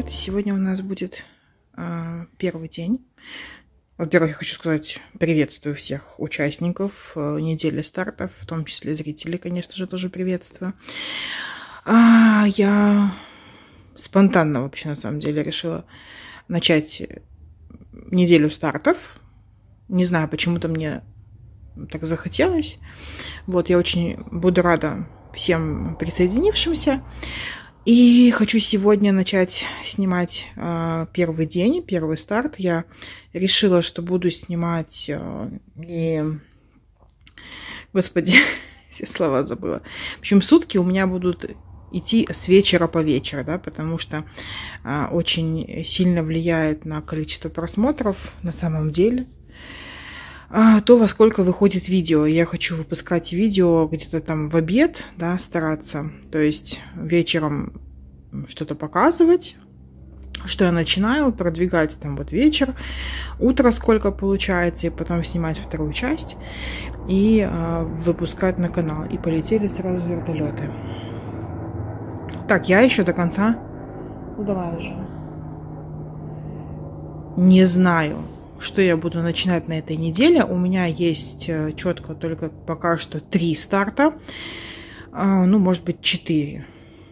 Привет! Сегодня у нас будет первый день. Во-первых, я хочу сказать, приветствую всех участников недели стартов, в том числе зрителей, конечно же, тоже приветствую. Я спонтанно вообще, на самом деле, решила начать неделю стартов. Не знаю, почему-то мне так захотелось. Вот, я очень буду рада всем присоединившимся. И хочу сегодня начать снимать первый день, первый старт. Я решила, что буду снимать Господи, все слова забыла. В общем, сутки у меня будут идти с вечера по вечер, да, потому что очень сильно влияет на количество просмотров на самом деле. То, во сколько выходит видео. Я хочу выпускать видео где-то там в обед, да, стараться. То есть вечером что-то показывать, что я начинаю, продвигать там вот вечер, утро сколько получается, и потом снимать вторую часть и выпускать на канал. И полетели сразу вертолеты. Так, я еще до конца... Ну, давай уже. Не знаю, что я буду начинать на этой неделе. У меня есть четко только пока что 3 старта. Ну, может быть, 4.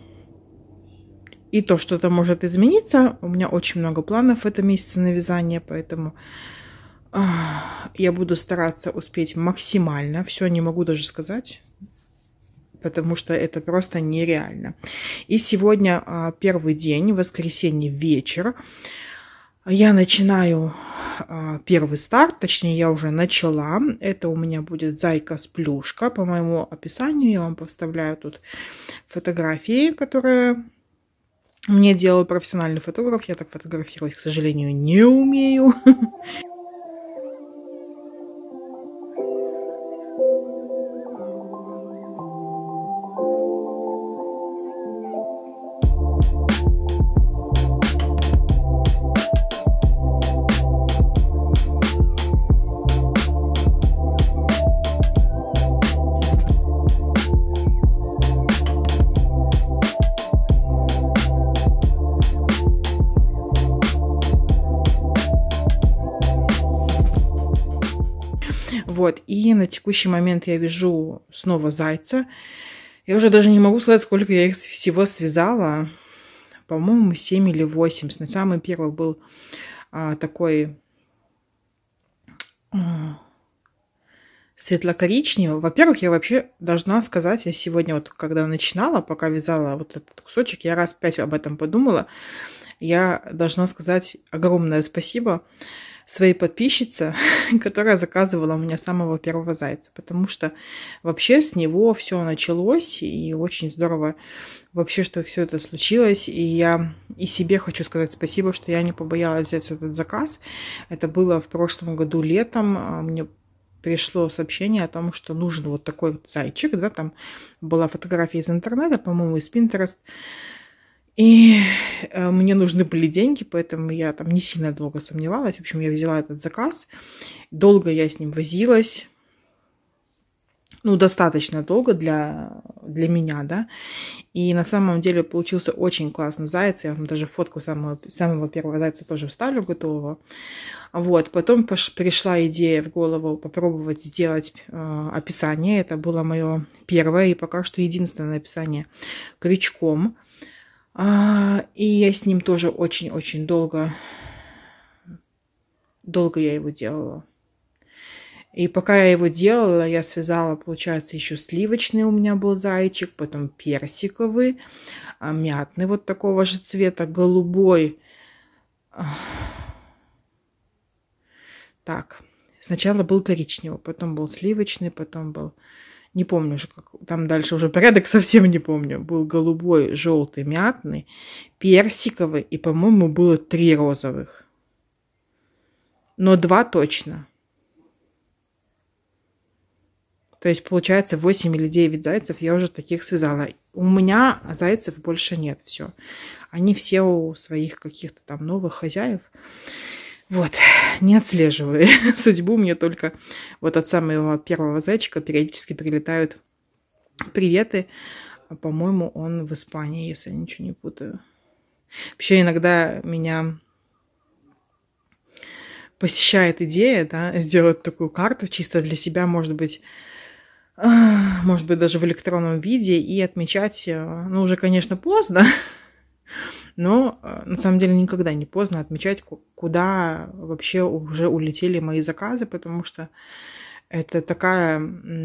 И то, что-то может измениться. У меня очень много планов в этом месяце на вязание, поэтому я буду стараться успеть максимально. Все не могу даже сказать, потому что это просто нереально. И сегодня первый день, воскресенье, вечер. Я начинаю первый старт, точнее, я уже начала. Это у меня будет зайка с плюшка. По моему описанию я вам поставляю тут фотографии, которые мне делал профессиональный фотограф. Я так фотографировать, к сожалению, не умею. Вот, и на текущий момент я вяжу снова зайца. Я уже даже не могу сказать, сколько я их всего связала. По-моему, 7 или 8. Самый первый был такой светло-коричневый. Во-первых, я вообще должна сказать, я сегодня вот, когда начинала, пока вязала вот этот кусочек, я раз 5 об этом подумала. Я должна сказать огромное спасибо своей подписчице, которая заказывала у меня самого первого зайца, потому что вообще с него все началось, и очень здорово вообще, что все это случилось, и я и себе хочу сказать спасибо, что я не побоялась взять этот заказ. Это было в прошлом году летом, мне пришло сообщение о том, что нужен вот такой вот зайчик, да, там была фотография из интернета, по-моему, из Pinterest. И мне нужны были деньги, поэтому я там не сильно долго сомневалась. В общем, я взяла этот заказ. Долго я с ним возилась. Ну, достаточно долго для меня, да. И на самом деле получился очень классный заяц. Я вам даже фотку самого первого зайца тоже вставлю готового. Вот. Потом пришла идея в голову попробовать сделать описание. Это было мое первое и пока что единственное описание крючком. И я с ним тоже очень-очень долго я его делала. И пока я его делала, я связала, получается, еще сливочный у меня был зайчик, потом персиковый, мятный вот такого же цвета, голубой. Так, сначала был коричневый, потом был сливочный, потом был... Не помню уже, как там дальше уже порядок совсем не помню. Был голубой, желтый, мятный, персиковый и, по-моему, было 3 розовых. Но 2 точно. То есть, получается, 8 или 9 зайцев я уже таких связала. У меня зайцев больше нет, все. Они все у своих каких-то там новых хозяев. Вот, не отслеживаю судьбу, мне только вот от самого первого зайчика периодически прилетают приветы. По-моему, он в Испании, если я ничего не путаю. Вообще иногда меня посещает идея, да, сделать такую карту чисто для себя, может быть, даже в электронном виде и отмечать, ну, уже, конечно, поздно, но на самом деле никогда не поздно отмечать, куда вообще уже улетели мои заказы, потому что это такая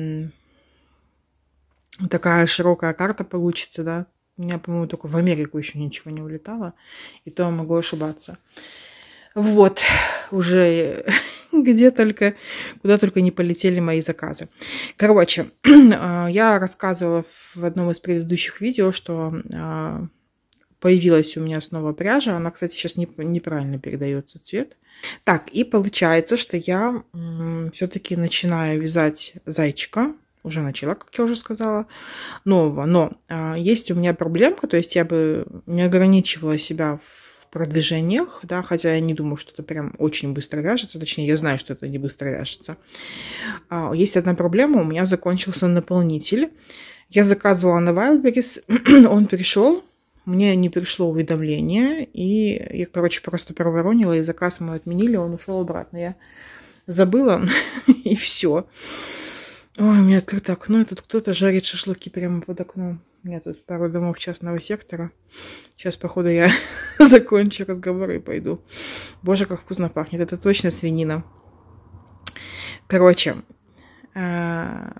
широкая карта получится, да. У меня, по-моему, только в Америку еще ничего не улетало, и то могу ошибаться. Вот, уже куда только не полетели мои заказы. Короче, я рассказывала в одном из предыдущих видео, что появилась у меня снова пряжа. Она, кстати, сейчас неправильно передается цвет. Так, и получается, что я все-таки начинаю вязать зайчика. Уже начала, как я уже сказала, нового. Но есть у меня проблемка, то есть я бы не ограничивала себя в продвижениях, да, хотя я не думаю, что это прям очень быстро вяжется, точнее, я знаю, что это не быстро вяжется. Есть одна проблема, у меня закончился наполнитель. Я заказывала на Wildberries, он пришел, мне не пришло уведомление, и я, короче, просто проворонила, и заказ мой отменили, он ушел обратно. Я забыла, и все. Ой, у меня открыто окно, и тут кто-то жарит шашлыки прямо под окном. У меня тут пару домов частного сектора. Сейчас, походу, я закончу разговор и пойду. Боже, как вкусно пахнет. Это точно свинина. Короче. Да,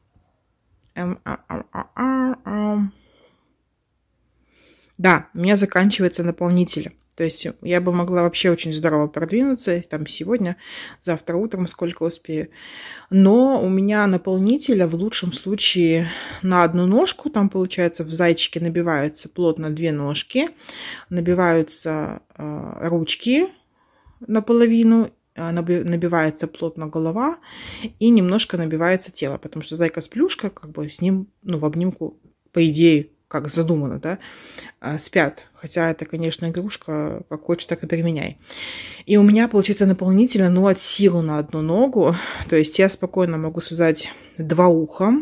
у меня заканчивается наполнитель. То есть я бы могла вообще очень здорово продвинуться, там сегодня, завтра утром, сколько успею. Но у меня наполнителя в лучшем случае на одну ножку, там получается в зайчике набиваются плотно 2 ножки, набиваются ручки наполовину, набивается плотно голова и немножко набивается тело, потому что зайка с плюшкой, как бы с ним, ну, в обнимку, по идее, как задумано, да, спят. Хотя это, конечно, игрушка, как хочешь, так и применяй. И у меня получается наполнителя, ну, от силы на одну ногу. То есть я спокойно могу связать 2 уха,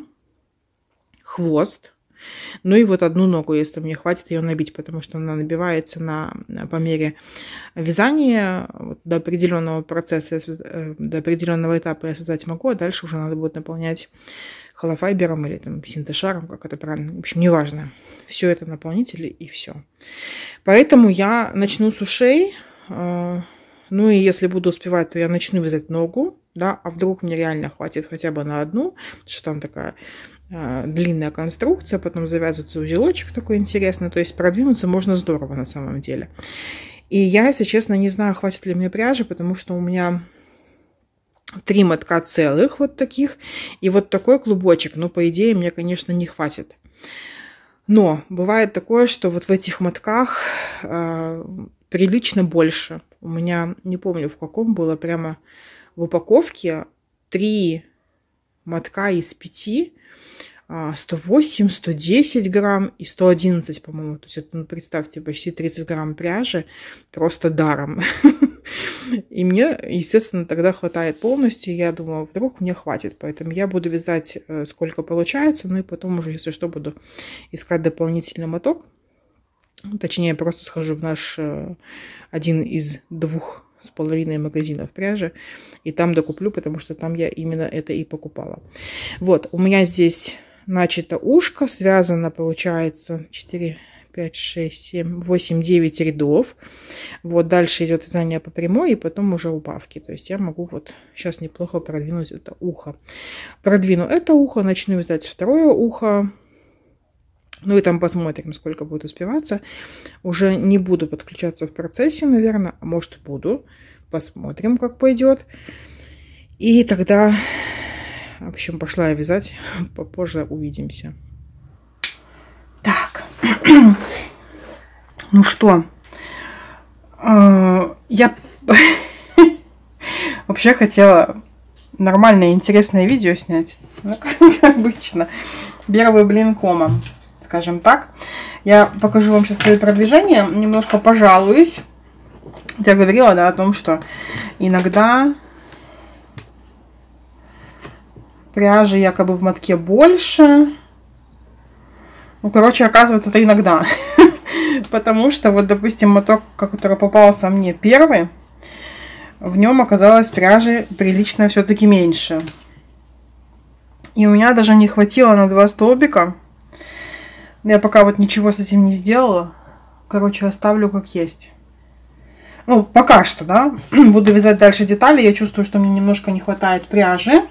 хвост, ну и вот одну ногу, если мне хватит ее набить, потому что она набивается по мере вязания. Вот до определенного процесса, до определенного этапа я связать могу, а дальше уже надо будет наполнять холофайбером или там синтешаром, как это правильно. В общем, неважно. Все это наполнители и все. Поэтому я начну с ушей. Ну и если буду успевать, то я начну вязать ногу. Да, а вдруг мне реально хватит хотя бы на одну, потому что там такая длинная конструкция, потом завязывается узелочек такой интересный. То есть продвинуться можно здорово на самом деле. И я, если честно, не знаю, хватит ли мне пряжи, потому что у меня 3 мотка целых вот таких. И вот такой клубочек. Ну, по идее, мне, конечно, не хватит. Но бывает такое, что вот в этих мотках прилично больше. У меня, не помню, в каком было, прямо в упаковке 3 мотка из 5. 108, 110 грамм и 111, по-моему. То есть, это, ну, представьте, почти 30 грамм пряжи просто даром. И мне, естественно, тогда хватает полностью. Я думаю, вдруг мне хватит. Поэтому я буду вязать, сколько получается. Ну и потом уже, если что, буду искать дополнительный моток. Точнее, просто схожу в наш один из 2,5 магазинов пряжи. И там докуплю, потому что там я именно это и покупала. Вот, у меня здесь начато ушко. Связано, получается, 4... 5, 6, 7, 8, 9 рядов. Вот дальше идет вязание по прямой и потом уже убавки. То есть я могу вот сейчас неплохо продвинуть это ухо. Продвину это ухо, начну вязать второе ухо. Ну и там посмотрим, сколько будет успеваться. Уже не буду подключаться в процессе, наверное. А может, буду. Посмотрим, как пойдет. И тогда, в общем, пошла я вязать. Попозже увидимся. Так, ну что, я вообще хотела нормальное, интересное видео снять, как обычно, первый блин комом, скажем так. Я покажу вам сейчас свои продвижения, немножко пожалуюсь. Я говорила, да, о том, что иногда пряжи якобы в мотке больше. Ну, короче, оказывается, это иногда. Потому что вот, допустим, моток, который попался мне первый, в нем оказалось пряжи прилично все-таки меньше. И у меня даже не хватило на 2 столбика. Я пока вот ничего с этим не сделала. Короче, оставлю как есть. Ну, пока что, да. Буду вязать дальше детали. Я чувствую, что мне немножко не хватает пряжи.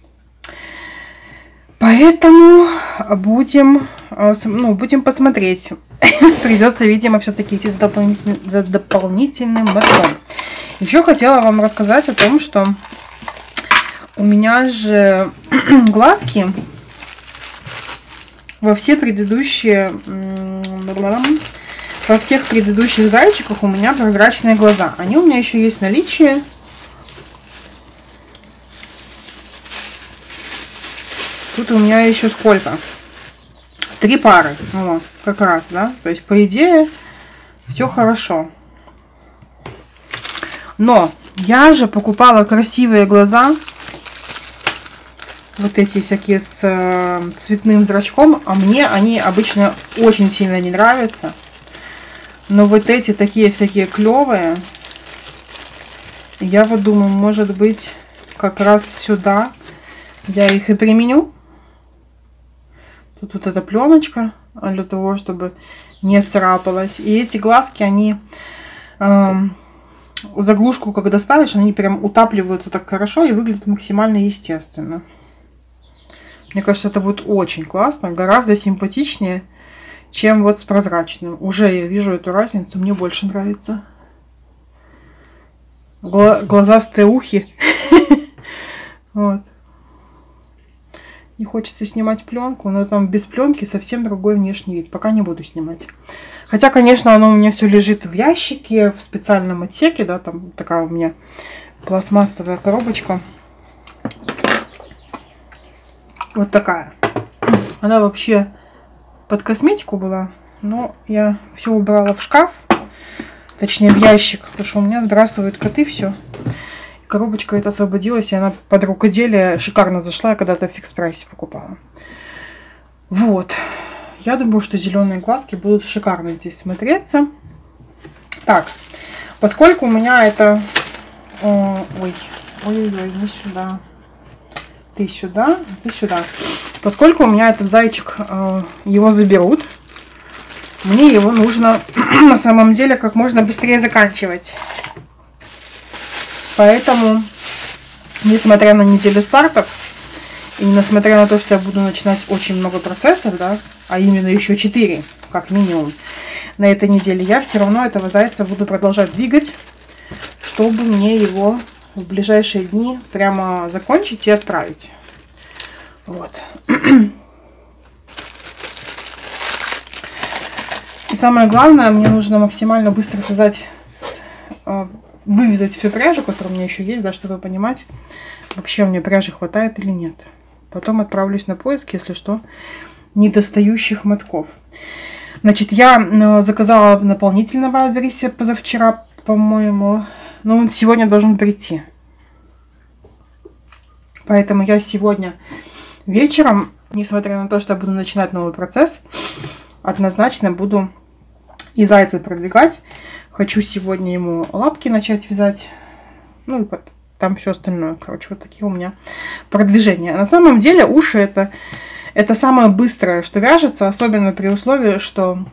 Поэтому будем посмотреть. Придется, видимо, все-таки идти за дополнительным мотком. Еще хотела вам рассказать о том, что у меня же глазки во всех предыдущих зайчиках у меня прозрачные глаза. Они у меня еще есть в наличии. Тут у меня еще сколько? 3 пары. Вот, как раз, да. То есть, по идее, все хорошо. Но я же покупала красивые глаза. Вот эти всякие с цветным зрачком. А мне они обычно очень сильно не нравятся. Но вот эти такие всякие клевые. Я вот думаю, может быть, как раз сюда я их и применю. Тут вот эта пленочка для того, чтобы не царапалась. И эти глазки, они заглушку, когда ставишь, они прям утапливаются так хорошо и выглядят максимально естественно. Мне кажется, это будет очень классно, гораздо симпатичнее, чем вот с прозрачным. Уже я вижу эту разницу, мне больше нравится. Глазастые ухи. Вот. Не хочется снимать пленку, но там без пленки совсем другой внешний вид. Пока не буду снимать. Хотя, конечно, оно у меня все лежит в ящике, в специальном отсеке, да, там такая у меня пластмассовая коробочка. Вот такая. Она вообще под косметику была, но я все убрала в шкаф, точнее в ящик, потому что у меня сбрасывают коты все. Коробочка эта освободилась, и она под рукоделие шикарно зашла. Я когда-то в фикс-прайсе покупала. Вот. Я думаю, что зеленые глазки будут шикарно здесь смотреться. Так, поскольку у меня это... Ой-ой-ой, не сюда. Ты сюда, ты сюда. Поскольку у меня этот зайчик, его заберут, мне его нужно на самом деле как можно быстрее заканчивать. Поэтому, несмотря на неделю стартов, и несмотря на то, что я буду начинать очень много процессов, да, а именно еще 4, как минимум, на этой неделе, я все равно этого зайца буду продолжать двигать, чтобы мне его в ближайшие дни прямо закончить и отправить. Вот. И самое главное, мне нужно максимально быстро связать, вывязать всю пряжу, которая у меня еще есть, да, чтобы понимать, вообще у меня пряжи хватает или нет. Потом отправлюсь на поиск, если что, недостающих мотков. Значит, я заказала наполнитель на Вайлдберрисе позавчера, по-моему. Но он сегодня должен прийти. Поэтому я сегодня вечером, несмотря на то, что я буду начинать новый процесс, однозначно буду и зайца продвигать. Хочу сегодня ему лапки начать вязать. Ну и там все остальное. Короче, вот такие у меня продвижения. На самом деле уши это самое быстрое, что вяжется, особенно при условии, что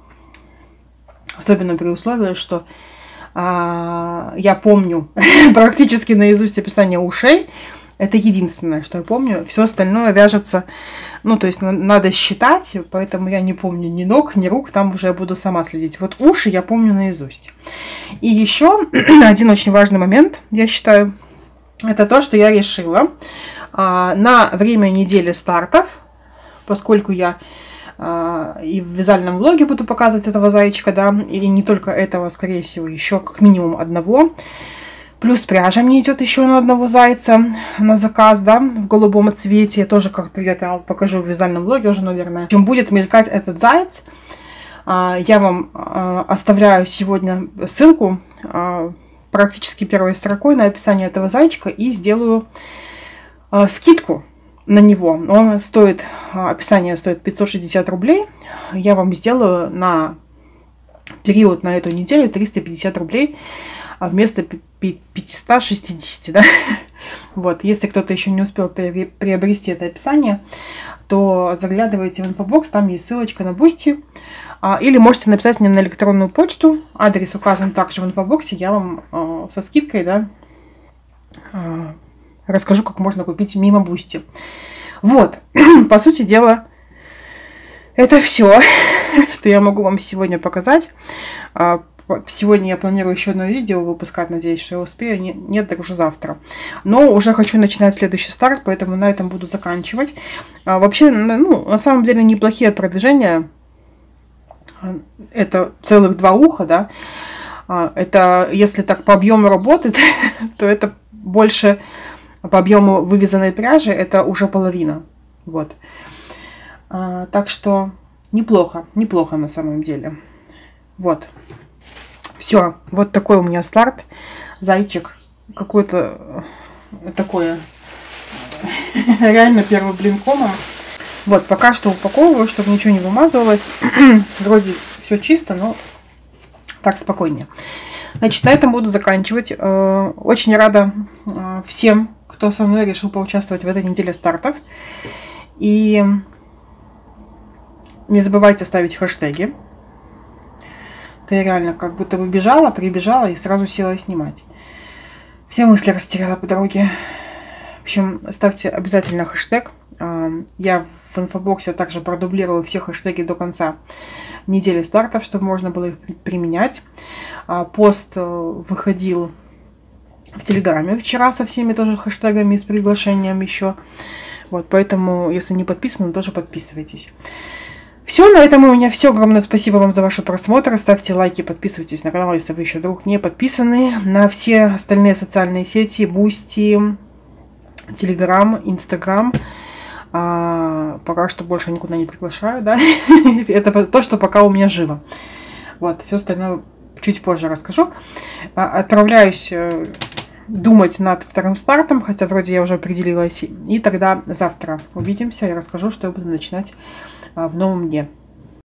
я помню практически наизусть описание ушей. Это единственное, что я помню. Все остальное вяжется, ну, то есть надо считать, поэтому я не помню ни ног, ни рук, там уже я буду сама следить. Вот уши я помню наизусть. И еще один очень важный момент, я считаю, это то, что я решила на время недели стартов, поскольку я и в вязальном влоге буду показывать этого зайчика, да, и не только этого, скорее всего, еще как минимум одного. Плюс пряжа мне идет еще на одного зайца на заказ, да, в голубом цвете. Я тоже, как привет, я вам покажу в вязальном влоге уже, наверное. Чем будет мелькать этот заяц, я вам оставляю сегодня ссылку практически первой строкой на описание этого зайчика и сделаю скидку на него. Он стоит, описание стоит 560 рублей. Я вам сделаю на период на эту неделю 350 рублей вместо 560, да? Вот, если кто-то еще не успел приобрести это описание, то заглядывайте в инфобокс, там есть ссылочка на Boosty. Или можете написать мне на электронную почту, адрес указан также в инфобоксе, я вам со скидкой, да, расскажу, как можно купить мимо Boosty. Вот, по сути дела, это все, что я могу вам сегодня показать. Сегодня я планирую еще одно видео выпускать, надеюсь, что я успею. Нет, так уже завтра. Но уже хочу начинать следующий старт, поэтому на этом буду заканчивать. Вообще, ну, на самом деле, неплохие продвижения. Это целых 2 уха, да. Это, если так по объему работы, то это больше по объему вывязанной пряжи, это уже половина. Вот. Так что неплохо, неплохо на самом деле. Вот. Все, вот такой у меня старт. Зайчик. Какой-то такое. Реально первый блин комом. Вот, пока что упаковываю, чтобы ничего не вымазывалось. Вроде все чисто, но так спокойнее. Значит, на этом буду заканчивать. Очень рада всем, кто со мной решил поучаствовать в этой неделе стартов. И не забывайте ставить хэштеги. Я реально как будто бы бежала, прибежала и сразу села снимать. Все мысли растеряла по дороге. В общем, ставьте обязательно хэштег. Я в инфобоксе также продублирую все хэштеги до конца недели стартов, чтобы можно было их применять. Пост выходил в Телеграме вчера со всеми тоже хэштегами, с приглашением еще. Вот, поэтому, если не подписаны, тоже подписывайтесь. Все, на этом у меня все. Огромное спасибо вам за ваши просмотры. Ставьте лайки, подписывайтесь на канал, если вы еще вдруг не подписаны. На все остальные социальные сети, Boosty, Telegram, Instagram. Пока что больше никуда не приглашаю, да. Это то, что пока у меня живо. Вот, все остальное чуть позже расскажу. Отправляюсь думать над вторым стартом, хотя вроде я уже определилась. И тогда завтра увидимся и расскажу, что я буду начинать в новом дне.